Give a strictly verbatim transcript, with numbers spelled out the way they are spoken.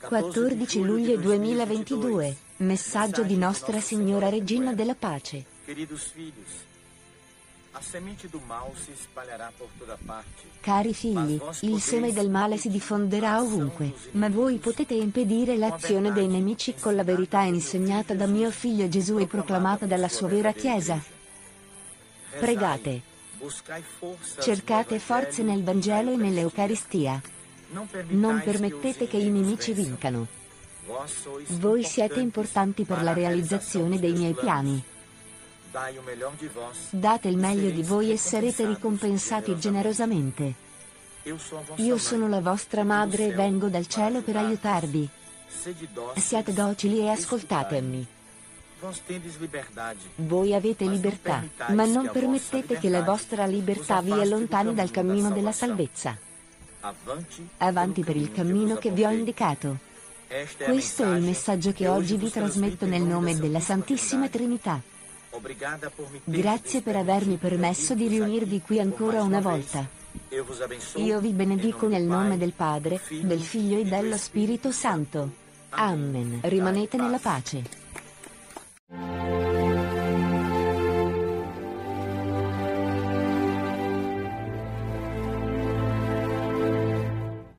quattordici luglio duemilaventidue, messaggio di Nostra Signora Regina della Pace. Cari figli, il seme del male si diffonderà ovunque, ma voi potete impedire l'azione dei nemici con la verità insegnata da mio figlio Gesù e proclamata dalla sua vera Chiesa. Pregate. Cercate forze nel Vangelo e nell'Eucaristia. Non permettete che i nemici vincano. Voi siete importanti per la realizzazione dei miei piani. Date il meglio di voi e sarete ricompensati generosamente. Io sono la vostra madre e vengo dal cielo per aiutarvi. Siate docili e ascoltatemi. Voi avete libertà, ma non permettete che la vostra libertà vi allontani dal cammino della salvezza. Avanti per il cammino che vi ho indicato. Questo è il messaggio che oggi vi trasmetto nel nome della Santissima Trinità. Grazie per avermi permesso di riunirvi qui ancora una volta. Io vi benedico nel nome del Padre, del Figlio e dello Spirito Santo. Amen. Rimanete nella pace.